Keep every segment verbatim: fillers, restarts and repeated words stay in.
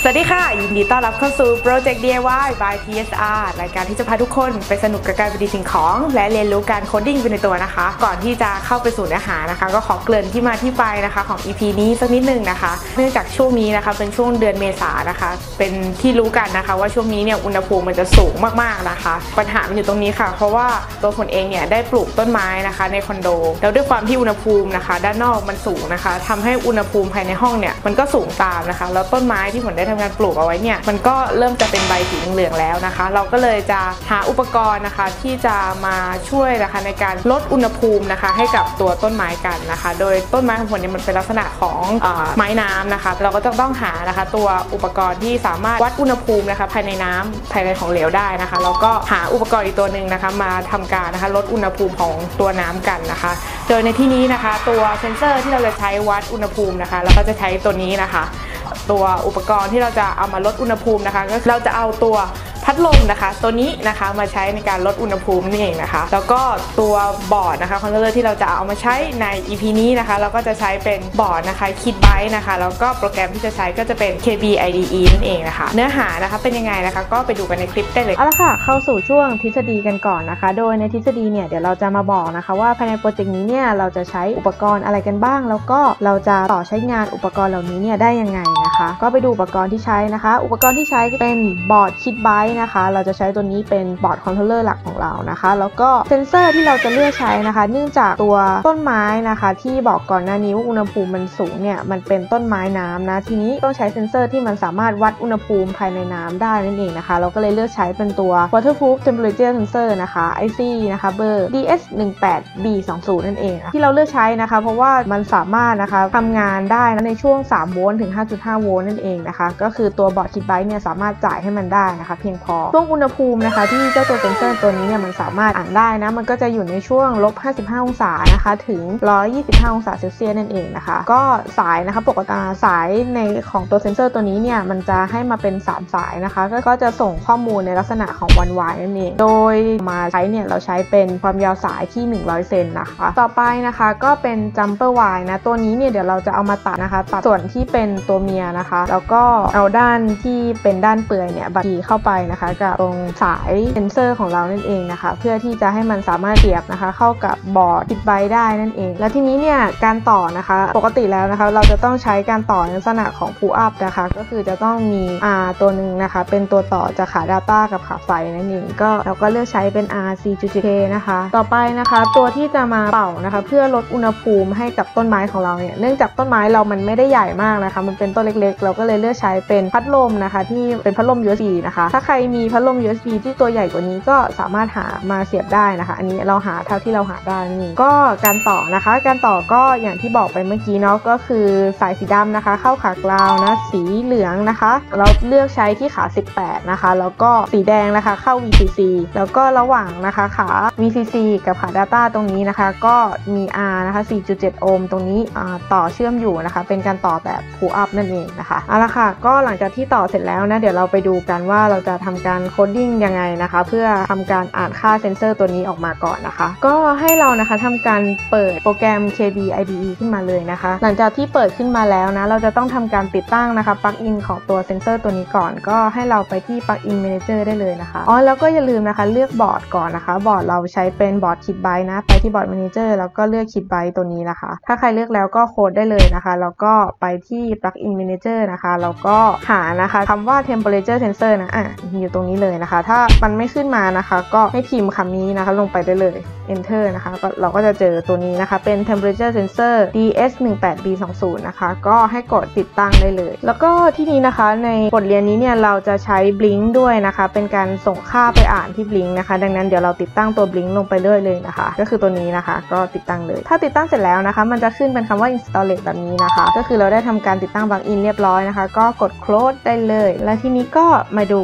สวัสดีค่ะยินดีต้อนรับเข้าสู่ Project ดี ไอ วาย by ที เอส อาร์ รายการที่จะพาทุกคนไปสนุกกับการประดิษฐ์สิ่งของและเรียนรู้การโคดดิ้งไปในตัวนะคะก่อนที่จะเข้าไปสู่เนื้อหานะคะก็ขอเกริ่นที่มาที่ไปนะคะของ อี พี นี้สักนิดนึงนะคะเนื่องจากช่วงนี้นะคะเป็นช่วงเดือนเมษายนนะคะเป็นที่รู้กันนะคะว่าช่วงนี้เนี่ยอุณหภูมิมันจะสูงมากๆนะคะปัญหามันอยู่ตรงนี้ค่ะเพราะว่าตัวฝนเองเนี่ยได้ปลูกต้นไม้นะคะในคอนโดแล้วด้วยความที่อุณหภูมินะคะด้านนอกมันสูงนะคะทำให้อุณหภูมิภายในห้องเนี่ยมันก็สูงตามนะคะแล้วต้นไม้ที่ฝนได้ทำการปลูกเอาไว้เนี่ยมันก็เริ่มจะเป็นใบสีเหลืองแล้วนะคะเราก็เลยจะหาอุปกรณ์นะคะที่จะมาช่วยนะคะในการลดอุณหภูมินะคะให้กับตัวต้นไม้กันนะคะโดยต้นไม้ของฝนเนี่ยมันเป็นลักษณะของเอ่อไม้น้ำนะคะเราก็จะต้องหานะคะตัวอุปกรณ์ที่สามารถวัดอุณหภูมินะคะภายในน้ำภายในของเหลวได้นะคะแล้วก็หาอุปกรณ์อีกตัวหนึ่งนะคะมาทำการนะคะลดอุณหภูมิของตัวน้ำกันนะคะโดยในที่นี้นะคะตัวเซ็นเซอร์ที่เราจะใช้วัดอุณหภูมินะคะเราก็จะใช้ตัวนี้นะคะตัวอุปกรณ์ที่เราจะเอามาลดอุณหภูมินะคะก็เราจะเอาตัวพัดลมนะคะตัวนี้นะคะมาใช้ในการลดอุณหภูมินี่เองนะคะแล้วก็ตัวบอร์ดนะคะคอนโทรลเลอร์ที่เราจะเอามาใช้ใน อี พี นี้นะคะเราก็จะใช้เป็นบอร์ดนะคะ KitByte นะคะแล้วก็โปรแกรมที่จะใช้ก็จะเป็น เค บี ไอ ดี อี นั่นเองนะคะเนื้อหานะคะเป็นยังไงนะคะก็ไปดูกันในคลิปได้เลยเอาละค่ะเข้าสู่ช่วงทฤษฎีกันก่อนนะคะโดยในทฤษฎีเนี่ยเดี๋ยวเราจะมาบอกนะคะว่าภายในโปรเจกต์นี้เนี่ยเราจะใช้อุปกรณ์อะไรกันบ้างแล้วก็เราจะต่อใช้งานอุปกรณ์เหล่านี้เนี่ยได้ยังไงนะคะก็ไปดูอุปกรณ์ที่ใช้นะคะอุปกรณ์ที่ใช้เป็นบอร์ด KitByte นะคะเราจะใช้ตัวนี้เป็นบอร์ดคอนโทรลเลอร์หลักของเรานะคะแล้วก็เซนเซอร์ที่เราจะเลือกใช้นะคะเนื่องจากตัวต้นไม้นะคะที่บอกก่อนหน้านี้ว่าอุณหภูมิมันสูงเนี่ยมันเป็นต้นไม้น้ำนะทีนี้ต้องใช้เซนเซอร์ที่มันสามารถวัดอุณหภูมิภายในน้ำได้นั่นเองนะคะเราก็เลยเลือกใช้เป็นตัว Waterproof Temperature Sensor นะคะ ไอ ซี นะคะเบอร์ ดี เอส หนึ่งแปด บี สองสิบ นั่นเองที่เราเลือกใช้นะคะเพราะว่ามันสามารถนะคะทำงานได้ในช่วงสามโวลต์ถึง ห้าจุดห้า โวลต์นั่นเองนะคะก็คือตัวบอร์ด KitByte เนี่ยสามารถจ่ายให้มันได้นะคะเพียงพอช่วงอุณหภูมินะคะที่เจ้าตัวเซนเซอร์ตัวนี้เนี่ยมันสามารถอ่านได้นะมันก็จะอยู่ในช่วงลบห้าสิบห้าองศานะคะถึงหนึ่งร้อยยี่สิบห้าองศาเซลเซียสนั่นเองนะคะก็สายนะคะปกติสายในของตัวเซนเซอร์ตัวนี้เนี่ยมันจะให้มาเป็นสามสายนะคะก็จะส่งข้อมูลในลักษณะของวันวายนั่นเองโดยมาใช้เนี่ยเราใช้เป็นความยาวสายที่หนึ่งร้อยเซนนะคะต่อไปนะคะก็เป็นจัมเปอร์วายนะตัวนี้เนี่ยเดี๋ยวเราจะเอามาตัดนะคะตัดส่วนที่เป็นตัวเมียนะคะแล้วก็เอาด้านที่เป็นด้านเปลือยเนี่ยบัดเข้าไปนะคะกับตรงสายเซนเซอร์ของเรานั่นเองนะคะเพื่อที่จะให้มันสามารถเสียบนะคะเข้ากับบอร์ด KitByte ได้นั่นเองแล้วทีนี้เนี่ยการต่อนะคะปกติแล้วนะคะเราจะต้องใช้การต่อในลักษณะของ pull up นะคะก็คือจะต้องมี R ตัวหนึ่งนะคะเป็นตัวต่อจากขา Data กับขาไฟนั่นเองก็เราก็เลือกใช้เป็น อาร์ ซี จี เค นะคะต่อไปนะคะตัวที่จะมาเป่านะคะเพื่อลดอุณหภูมิให้กับต้นไม้ของเราเนี่ยเนื่องจากต้นไม้เรามันไม่ได้ใหญ่มากนะคะมันเป็นต้นเล็กๆเราก็เลยเลือกใช้เป็นพัดลมนะคะที่เป็นพัดลม ยู เอส บี นะคะถ้าใครมีพัดลม ยู เอส บี ที่ตัวใหญ่กว่านี้ก็สามารถหามาเสียบได้นะคะอันนี้เราหาเท่าที่เราหาได้นี่ก็การต่อนะคะการต่อก็อย่างที่บอกไปเมื่อกี้เนาะก็คือสายสีดำนะคะเข้าขากราวนะสีเหลืองนะคะเราเลือกใช้ที่ขาสิบแปดนะคะแล้วก็สีแดงนะคะเข้า วี ซี ซี แล้วก็ระหว่างนะคะขา วี ซี ซี กับขา Data ตรงนี้นะคะก็มี R นะคะ สี่จุดเจ็ด โอห์มตรงนี้ต่อเชื่อมอยู่นะคะเป็นการต่อแบบ pull up นั่นเองนะคะเอาละค่ะก็หลังจากที่ต่อเสร็จแล้วนะเดี๋ยวเราไปดูกันว่าเราจะทำการโคดดิ้งยังไงนะคะเพื่อทำการอ่านค่าเซนเซอร์ตัวนี้ออกมาก่อนนะคะก็ให้เรานะคะทำการเปิดโปรแกรม เค บี ไอ ดี อี ขึ้นมาเลยนะคะหลังจากที่เปิดขึ้นมาแล้วนะเราจะต้องทำการติดตั้งนะคะปลั๊กอินของตัวเซนเซอร์ตัวนี้ก่อนก็ให้เราไปที่ปลั๊กอิน Manager ได้เลยนะคะอ๋อแล้วก็อย่าลืมนะคะเลือกบอร์ดก่อนนะคะบอร์ดเราใช้เป็นบอร์ด KitByte นะไปที่บอร์ด Manager แล้วก็เลือก KitByte ตัวนี้นะคะถ้าใครเลือกแล้วก็โค้ดได้เลยนะคะแล้วก็ไปที่ปลั๊กอิน Manager นะคะแล้วก็หานะคะคำว่า Temperature Sensor นะอ่ะอยู่ตรงนี้เลยนะคะถ้ามันไม่ขึ้นมานะคะก็ให้พิมพ์คำนี้นะคะลงไปได้เลย Enter นะคะเราก็จะเจอตัวนี้นะคะเป็น Temperature Sensor ดี เอส หนึ่งแปด บี สองสิบ นะคะก็ให้กดติดตั้งได้เลยแล้วก็ที่นี้นะคะในบทเรียนนี้เนี่ยเราจะใช้ Blink ด้วยนะคะเป็นการส่งค่าไปอ่านที่ Blink นะคะดังนั้นเดี๋ยวเราติดตั้งตัว Blink ลงไปด้วยเลยนะคะก็คือตัวนี้นะคะก็ติดตั้งเลยถ้าติดตั้งเสร็จแล้วนะคะมันจะขึ้นเป็นคำว่า Installed แบบนี้นะคะก็คือเราได้ทำการติดตั้ง Plugin เรียบร้อยนะคะก็กด Close ได้เลยและทีนี้ก็มาดูกันนะคะ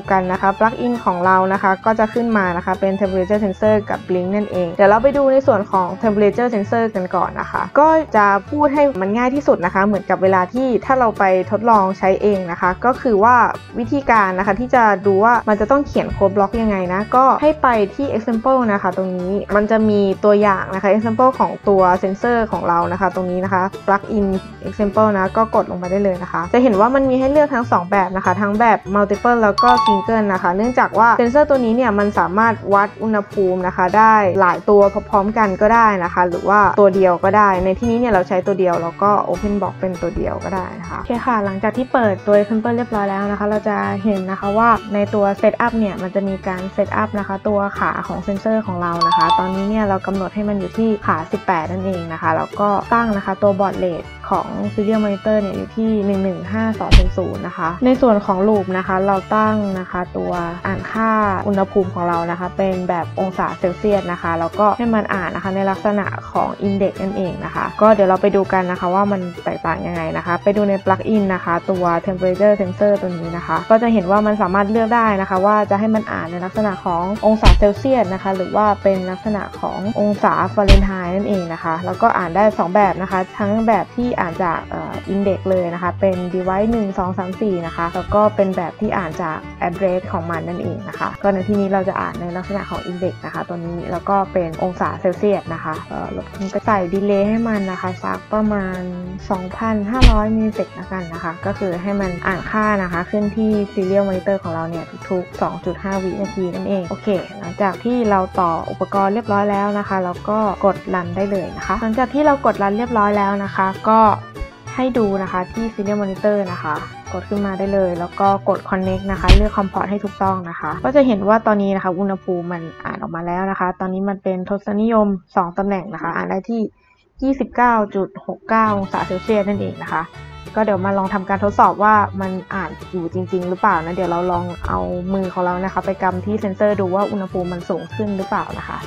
นะคะปลั๊กอินของเรานะคะก็จะขึ้นมานะคะเป็น temperature sensor กับ blink นั่นเองเดี๋ยวเราไปดูในส่วนของ temperature sensor กันก่อนนะคะก็จะพูดให้มันง่ายที่สุดนะคะเหมือนกับเวลาที่ถ้าเราไปทดลองใช้เองนะคะก็คือว่าวิธีการนะคะที่จะดูว่ามันจะต้องเขียนโค้ดบล็อกยังไงนะก็ให้ไปที่ example นะคะตรงนี้มันจะมีตัวอย่างนะคะ example ของตัวเซนเซอร์ของเรานะคะตรงนี้นะคะ plug in example นะก็กดลงมาได้เลยนะคะจะเห็นว่ามันมีให้เลือกทั้งสองแบบนะคะทั้งแบบ multiple แล้วก็ single นะคะเนื่องจากว่าเซนเซอร์ตัวนี้เนี่ยมันสามารถวัดอุณหภูมินะคะได้หลายตัวพร้อมๆกันก็ได้นะคะหรือว่าตัวเดียวก็ได้ในที่นี้เนี่ยเราใช้ตัวเดียวแล้วก็ open box เป็นตัวเดียวก็ได้นะคะโอเคค่ะหลังจากที่เปิดตัว example เรียบร้อยแล้วนะคะเราจะเห็นนะคะว่าในตัว setup เนี่ยมันจะมีการ setup นะคะตัวขาของเซนเซอร์ของเรานะคะตอนนี้เนี่ยเรากำหนดให้มันอยู่ที่ขาสิบแปดนั่นเองนะคะแล้วก็ตั้งนะคะตัวบอร์ดเรทของ serial monitor เนี่ยอยู่ที่ หนึ่งหนึ่งห้าสองศูนย์ นะคะในส่วนของลูปนะคะเราตั้งนะคะตัวอ่านค่าอุณหภูมิของเรานะคะเป็นแบบองศาเซลเซียสนะคะแล้วก็ให้มันอ่านนะคะในลักษณะของ index นั่นเองนะคะก็เดี๋ยวเราไปดูกันนะคะว่ามันแตกต่างยังไงนะคะไปดูใน plugin นะคะตัว temperature sensor ตัวนี้นะคะก็จะเห็นว่ามันสามารถเลือกได้นะคะว่าจะให้มันอ่านในลักษณะขององศาเซลเซียสนะคะหรือว่าเป็นลักษณะขององศาฟาเรนไฮต์นั่นเองนะคะแล้วก็อ่านได้สองแบบนะคะทั้งแบบที่อ่านจากเอ่อ index เลยนะคะเป็น device หนึ่ง สอง สาม สี่นะคะแล้วก็เป็นแบบที่อ่านจาก address ของมันนั่นเองนะคะก็ในที่นี้เราจะอ่านในลักษณะของ index นะคะตัวนี้แล้วก็เป็นองศาเซลเซียสนะคะเอ่อเราจะใส่ delay ให้มันนะคะสักประมาณ สองพันห้าร้อย มิลลิเซกแล้วกันนะคะก็คือให้มันอ่านค่านะคะขึ้นที่ serial monitor ของเราเนี่ยทุกๆ สองจุดห้า วินาทีนั่นเองโอเคหลังจากที่เราต่ออุปกรณ์เรียบร้อยแล้วนะคะแล้วก็กดรันได้เลยนะคะหลังจากที่เรากดรันเรียบร้อยแล้วนะคะก็ให้ดูนะคะที่ serial monitor นะคะกดขึ้นมาได้เลยแล้วก็กด connect นะคะเลือก COM port ให้ถูกต้องนะคะก็จะเห็นว่าตอนนี้นะคะอุณหภูมิมันอ่านออกมาแล้วนะคะตอนนี้มันเป็นทศนิยมสองตำแหน่งนะคะอ่านได้ที่ ยี่สิบเก้าจุดหกเก้า องศาเซลเซียสนั่นเองนะคะก็เดี๋ยวมาลองทำการทดสอบว่ามันอ่านอยู่จริงๆหรือเปล่านะเดี๋ยวเราลองเอามือของเรานะคะไปกำที่เซ็นเซอร์ดูว่าอุณหภูมิมันสูงขึ้นหรือเปล่านะคะ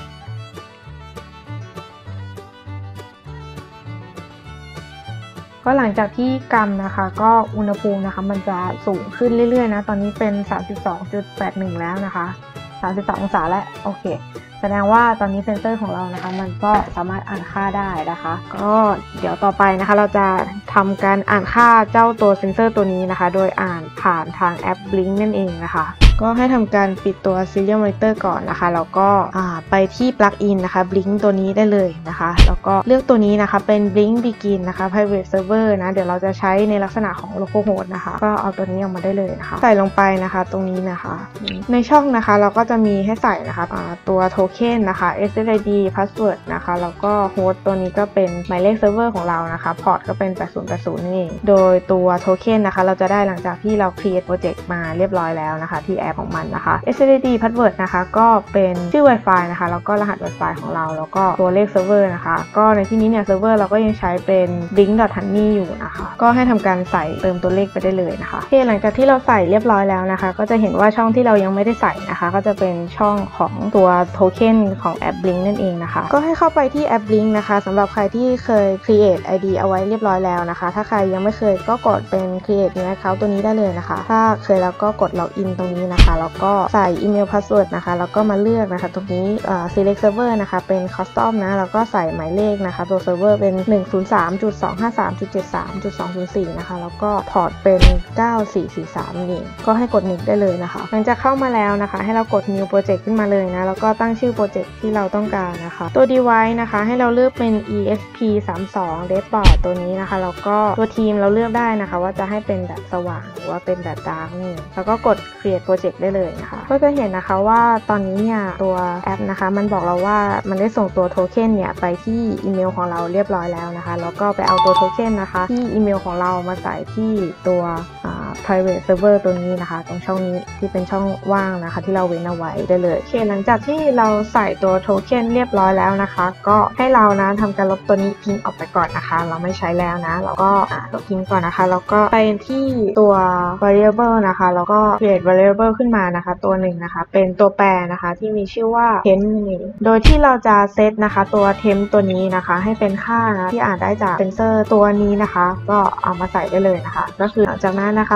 ก็หลังจากที่กำนะคะก็อุณหภูมินะคะมันจะสูงขึ้นเรื่อยๆนะตอนนี้เป็น สามสิบสองจุดแปดหนึ่ง แล้วนะคะสามสิบสององศาแล้วโอเคแสดงว่าตอนนี้เซนเซอร์ของเรานะคะมันก็สามารถอ่านค่าได้นะคะก็เดี๋ยวต่อไปนะคะเราจะทำการอ่านค่าเจ้าตัวเซนเซอร์ตัวนี้นะคะโดยอ่านผ่านทางแอป Blink นั่นเองนะคะก็ให้ทำการปิดตัว serial monitor ก่อนนะคะแล้วก็ไปที่ plugin นะคะ Blink ตัวนี้ได้เลยนะคะแล้วก็เลือกตัวนี้นะคะเป็น Blink Begin นะคะ private server นะเดี๋ยวเราจะใช้ในลักษณะของ localhost นะคะก็เอาตัวนี้ออกมาได้เลยนะคะใส่ลงไปนะคะตรงนี้นะคะในช่องนะคะเราก็จะมีให้ใส่นะคะตัวโทเค็นนะคะ เอส เอส ไอ ดี password นะคะแล้วก็ host ตัวนี้ก็เป็นหมายเลขเซิร์ฟเวอร์ของเรานะคะพอร์ตก็เป็นแปดศูนย์แปดศูนย์นี่เองโดยตัวโทเค็นนะคะเราจะได้หลังจากที่เรา create project มาเรียบร้อยแล้วนะคะที่แอปของมันนะคะ เอส เอส ไอ ดี password นะคะก็เป็นชื่อ Wi-Fi นะคะแล้วก็รหัส Wi-Fi ของเราแล้วก็ตัวเลขเซิร์ฟเวอร์นะคะก็ในที่นี้เนี่ยเซิร์ฟเวอร์เราก็ยังใช้เป็น blink dot honey อยู่นะคะก็ให้ทำการใส่เติมตัวเลขไปได้เลยนะคะโอเคหลังจากที่เราใส่เรียบร้อยแล้วนะคะก็จะเห็นว่าช่องที่เรายังไม่ได้ใส่นะคะก็จะเป็นช่องของตัวโทเค็นของแอป Blink นั่นเองนะคะก็ให้เข้าไปที่แอป Blink นะคะสำหรับใครที่เคย create ไอ ดี เอาไว้เรียบร้อยแล้วนะคะถ้าใครยังไม่เคยก็กดเป็น create new account ตัวนี้ได้เลยนะคะถ้าเคยแล้วก็กด login ตรงนี้นะคะแล้วก็ใส่อีเมล password นะคะแล้วก็มาเลือกนะคะตรงนี้ select server นะคะเป็น custom นะแล้วก็ใส่หมายเลขนะคะตัว server เป็น หนึ่ง ศูนย์ สาม จุด สอง ห้า สาม จุด เจ็ด สาม จุด สอง ศูนย์ สี่ นะคะแล้วก็พอร์ตเป็น เก้า สี่ สี่ สาม นี่ก็ให้กด next ได้เลยนะคะหลังจากเข้ามาแล้วนะคะให้เรากด new project ขึ้นมาเลยนะแล้วก็ตั้งชื่อโปรเจกต์ที่เราต้องการนะคะตัว device นะคะให้เราเลือกเป็น อี เอส พี สามสิบสอง dashboard ตัวนี้นะคะแล้วก็ตัวทีมเราเลือกได้นะคะว่าจะให้เป็นแบบสว่างหรือว่าเป็นแบบ dark นี่แล้วก็กด create project ได้เลยนะคะก็จะเห็นนะคะว่าตอนนี้เนี่ยตัวแอปนะคะมันบอกเราว่ามันได้ส่งตัวโทเค็นเนี่ยไปที่อีเมลของเราเรียบร้อยแล้วนะคะแล้วก็ไปเอาตัวโทเค็นนะคะที่อีเมลของเรามาใส่ที่ตัว private server ตัวนี้นะคะตรงช่องนี้ที่เป็นช่องว่างนะคะที่เราเว้นเอาไว้ได้เลยโอเคหลังจากที่เราใส่ตัวโทเค็นเรียบร้อยแล้วนะคะก็ให้เรานะทำการลบตัวนี้ทิ้งออกไปก่อนนะคะเราไม่ใช้แล้วนะเราก็ลบทิ้งก่อนนะคะแล้วก็ไปที่ตัว variable นะคะแล้วก็ create variable ขึ้นมานะคะตัวหนึ่งนะคะเป็นตัวแปรนะคะที่มีชื่อว่า temp นี่โดยที่เราจะเซตนะคะตัว temp ตัวนี้นะคะให้เป็นค่านะที่อ่านได้จากเซนเซอร์ตัวนี้นะคะก็เอามาใส่ได้เลยนะคะก็คือหลังจากนั้นนะคะ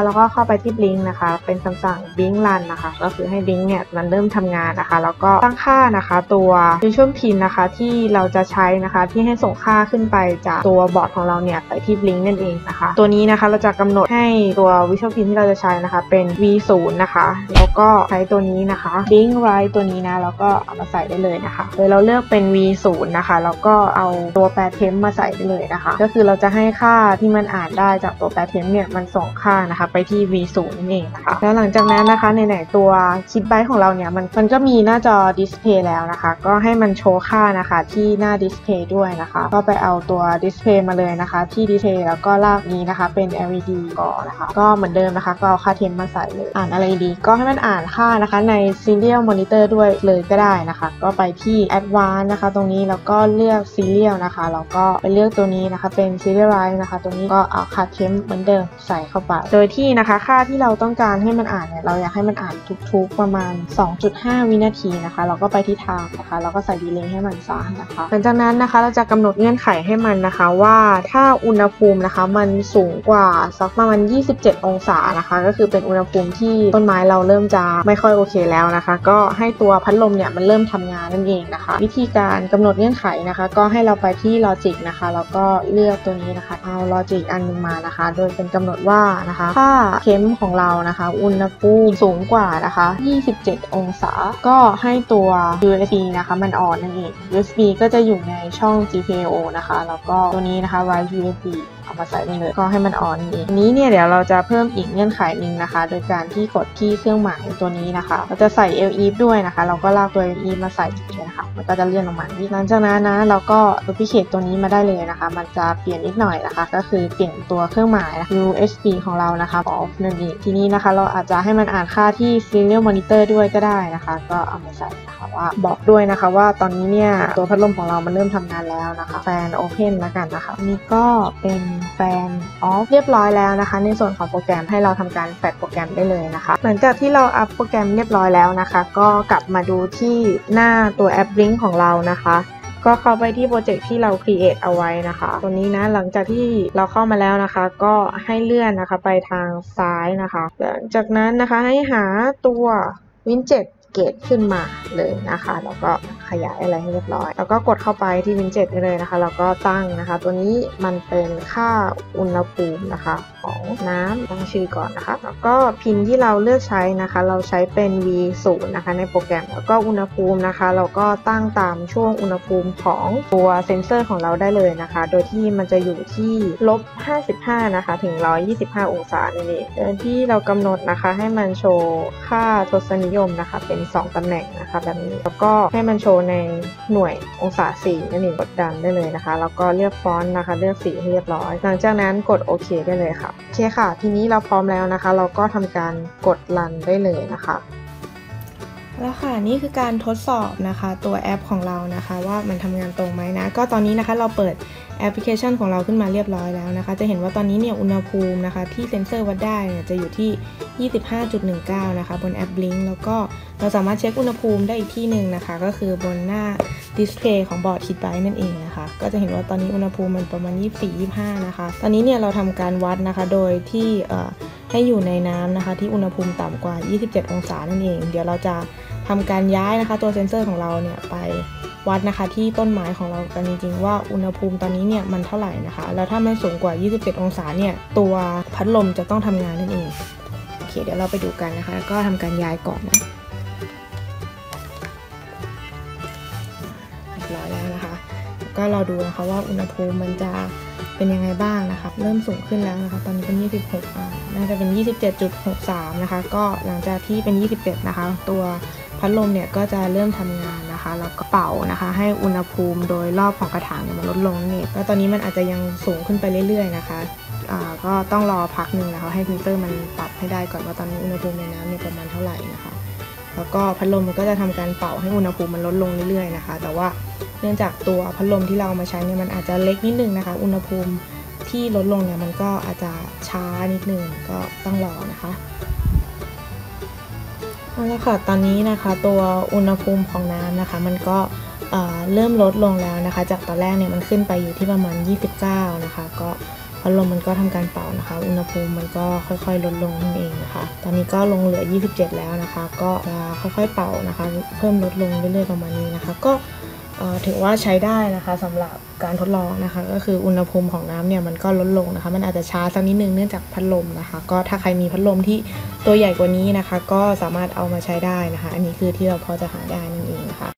แล้วก็เข้าไปที่ Blink นะคะเป็นคำสั่ง Blink Run นะคะก็คือให้ Blink เนี่ยมันเริ่มทำงานนะคะแล้วก็ตั้งค่านะคะตัว Visual Pin นะคะที่เราจะใช้นะคะที่ให้ส่งค่าขึ้นไปจากตัวบอร์ดของเราเนี่ยไปที่ Blink นั่นเองนะคะตัวนี้นะคะเราจะกำหนดให้ตัว Visual Pin ที่เราจะใช้นะคะเป็น วี ศูนย์ นะคะแล้วก็ใช้ตัวนี้นะคะ Blink Right ตัวนี้นะแล้วก็เอามาใส่ได้เลยนะคะโดยเราเลือกเป็น วี ศูนย์ นะคะแล้วก็เอาตัวแปรเทมมาใส่ได้เลยนะคะก็คือเราจะให้ค่าที่มันอ่านได้จากตัวแปรเทมเนี่ยมันส่งค่านะคะไปที่ วี ศูนย์ นั่นเองนะคะแล้วหลังจากนั้นนะคะไหนๆตัวคิดไบต์ของเราเนี่ยมันมันก็มีหน้าจอดิสเพย์แล้วนะคะก็ให้มันโชว์ค่านะคะที่หน้าดิสเพย์ด้วยนะคะก็ไปเอาตัวดิสเพย์มาเลยนะคะที่ดิสเพย์แล้วก็ลากนี้นะคะเป็น แอล อี ดี ก่อนนะคะก็เหมือนเดิมนะคะก็เอาค่าเทมมาใส่เลยอ่านอะไรดีก็ให้มันอ่านค่านะคะใน Serial Monitor ด้วยเลยก็ได้นะคะก็ไปที่ Advanced นะคะตรงนี้แล้วก็เลือก Serial นะคะแล้วก็ไปเลือกตัวนี้นะคะเป็น Serialize นะคะตรงนี้ก็เอาค่าเทมเหมือนเดิมใส่เข้าไปโดยที่นะคะค่าที่เราต้องการให้มันอ่านเนี่ยเราอยากให้มันอ่านทุกๆประมาณ สองจุดห้า วินาทีนะคะเราก็ไปที่ Time นะคะแล้วก็ใส่ Delay ให้มันซะนะคะหลังจากนั้นนะคะเราจะกำหนดเงื่อนไขให้มันนะคะว่าถ้าอุณหภูมินะคะมันสูงกว่าสักประมาณยี่สิบเจ็ดองศานะคะก็คือเป็นอุณหภูมิที่ต้นไม้เราเริ่มจะไม่ค่อยโอเคแล้วนะคะก็ให้ตัวพัดลมเนี่ยมันเริ่มทำงานนั่นเองนะคะวิธีการกำหนดเงื่อนไขนะคะก็ให้เราไปที่ Logic นะคะแล้วก็เลือกตัวนี้นะคะเอา Logic อันนึงมานะคะโดยเป็นกำหนดว่านะคะถ้าเข็มของเรานะคะอุณหภูมิสูงกว่านะคะยี่สิบเจ็ดองศาก็ให้ตัว ยู เอส บี นะคะมันออนนั่นเอง ยู เอส บี ก็จะอยู่ในช่อง จี พี ไอ โอ นะคะแล้วก็ตัวนี้นะคะ Write ยู เอส บี เอามาใส่ได้เลยก็ให้มันออนนี่อันนี้เนี่ยเดี๋ยวเราจะเพิ่มอีกเงื่อนไขหนึ่งนะคะโดยการที่กดที่เครื่องหมายตัวนี้นะคะเราจะใส่ เอล อี ด้วยนะคะเราก็ลากตัว เอล อี มาใส่นะคะมันก็จะเลื่อนลงมาหลังจากนั้นนะเราก็ duplicate ตัวนี้มาได้เลยนะคะมันจะเปลี่ยนนิดหน่อยนะคะก็คือเปลี่ยนตัวเครื่องหมาย ยู เอส บี ของเรานะคะ off นั่นเองทีนี้นะคะเราอาจจะให้มันอ่านค่าที่ serial monitor ด้วยก็ได้นะคะก็เอามาใส่นะคะว่าบอกด้วยนะคะว่าตอนนี้เนี่ยตัวพัดลมของเรามันเริ่มทำงานแล้วนะคะแฟน open แล้วกันนะคะนี่ก็เป็นแฟน off เรียบร้อยแล้วนะคะในส่วนของโปรแกรมให้เราทำการแฟดโปรแกรมได้เลยนะคะหลังจากที่เราอัพโปรแกรมเรียบร้อยแล้วนะคะก็กลับมาดูที่หน้าตัวแอป Blink ของเรานะคะก็เข้าไปที่โปรเจกต์ที่เรา create เอาไว้นะคะตัวนี้นะหลังจากที่เราเข้ามาแล้วนะคะก็ให้เลื่อนนะคะไปทางซ้ายนะคะหลังจากนั้นนะคะให้หาตัว วินเจ็ด เกตขึ้นมาเลยนะคะแล้วก็ขยายอะไรให้เรียบร้อยแล้วก็กดเข้าไปที่วินเจ็ดได้เลยนะคะแล้วก็ตั้งนะคะตัวนี้มันเป็นค่าอุณหภูมินะคะของน้ำตั้งชื่อก่อนนะคะแล้วก็พินที่เราเลือกใช้นะคะเราใช้เป็น วี ศูนย์ นะคะในโปรแกรมแล้วก็อุณหภูมินะคะเราก็ตั้งตามช่วงอุณหภูมิของตัวเซ็นเซอร์ของเราได้เลยนะคะโดยที่มันจะอยู่ที่ลบห้าสิบห้านะคะถึงหนึ่งร้อยยี่สิบห้าองศานั่นเองโดยที่เรากำหนดนะคะให้มันโชว์ค่าทศนิยมนะคะเป็นสองตำแหน่งนะคะแบบนี้แล้วก็ให้มันโชว์ในหน่วยองศาสีนั่นเองกดดันได้เลยนะคะแล้วก็เลือกฟอนต์นะคะเลือกสีให้เรียบร้อยหลังจากนั้นกดโอเคได้เลยค่ะโอเคค่ะทีนี้เราพร้อมแล้วนะคะเราก็ทำการกดรันได้เลยนะคะแล้วค่ะนี่คือการทดสอบนะคะตัวแอปของเรานะคะว่ามันทำงานตรงไหมนะก็ตอนนี้นะคะเราเปิดแอปพลิเคชันของเราขึ้นมาเรียบร้อยแล้วนะคะจะเห็นว่าตอนนี้เนี่ยอุณหภูมินะคะที่เซ็นเซอร์วัดได้เนี่ยจะอยู่ที่ ยี่สิบห้าจุดหนึ่งเก้า นะคะบนแอป Blink แล้วก็เราสามารถเช็คอุณหภูมิได้อีกที่หนึ่งนะคะก็คือบนหน้าดิสเพลย์ของบอร์ด Kitbyte นั่นเองนะคะก็จะเห็นว่าตอนนี้อุณหภูมิมันประมาณ ยี่สิบสี่ ยี่สิบห้า นะคะตอนนี้เนี่ยเราทำการวัดนะคะโดยที่เอ่อให้อยู่ในน้ำนะคะที่อุณหภูมิต่ำกว่ายี่สิบเจ็ดองศานั่นเองเดี๋ยวเราจะทำการย้ายนะคะตัวเซ็นเซอร์ของเราเนี่ยไปวัดนะคะที่ต้นไม้ของเรากันจริงๆว่าอุณหภูมิตอนนี้เนี่ยมันเท่าไหร่นะคะแล้วถ้ามันสูงกว่ายี่สิบเจ็ดองศาเนี่ยตัวพัดลมจะต้องทำงานนั่นเองโอเคเดี๋ยวเราไปดูกันนะคะก็ทำการย้ายก่อนนะเรียบร้อยแล้วนะคะก็เราดูนะคะว่าอุณหภูมิมันจะเป็นยังไงบ้างนะคะเริ่มสูงขึ้นแล้วนะคะตอนนี้เป็นยี่สิบหกอ่าน่าจะเป็น ยี่สิบเจ็ดจุดหกสาม นะคะก็หลังจากที่เป็นยี่สิบเจ็ดนะคะตัวพัดลมเนี่ยก็จะเริ่มทำงานนะคะแล้วก็เป่านะคะให้อุณหภูมิโดยรอบของกระถางเนี่ยมันลดลงเนี่ยแล้วตอนนี้มันอาจจะยังสูงขึ้นไปเรื่อยๆนะคะอ่าก็ต้องรอพักหนึ่งนะคะให้ฟิลเตอร์มันปรับให้ได้ก่อนว่าตอนนี้อุณหภูมิในน้ำเนี่ยประมาณเท่าไหร่นะคะแล้วก็พัดลมมันก็จะทำการเป่าให้อุณหภูมิมันลดลงเรื่อยๆนะคะแต่ว่าเนื่องจากตัวพัดลมที่เรามาใช้เนี่ยมันอาจจะเล็กนิดนึงนะคะอุณหภูมิที่ลดลงเนี่ยมันก็อาจจะช้านิดนึงก็ต้องรอนะคะเอาละค่ะตอนนี้นะคะตัวอุณหภูมิของน้ำนะคะมันก็เอ่อเริ่มลดลงแล้วนะคะจากตอนแรกเนี่ยมันขึ้นไปอยู่ที่ประมาณยี่สิบเก้านะคะก็พัดลมมันก็ทำการเป่านะคะอุณหภูมิมันก็ค่อยๆลดลงนั่นเองนะคะตอนนี้ก็ลงเหลือยี่สิบเจ็ดแล้วนะคะก็จะค่อยๆเป่านะคะเพิ่มลดลงเรื่อยๆประมาณนี้นะคะก็ถือว่าใช้ได้นะคะสำหรับการทดลองนะคะก็คืออุณหภูมิของน้ำเนี่ยมันก็ลดลงนะคะมันอาจจะช้าสักนิดนึงเนื่องจากพัดลมนะคะก็ถ้าใครมีพัดลมที่ตัวใหญ่กว่านี้นะคะก็สามารถเอามาใช้ได้นะคะอันนี้คือที่เราพอจะหาได้นั่นเองนะคะ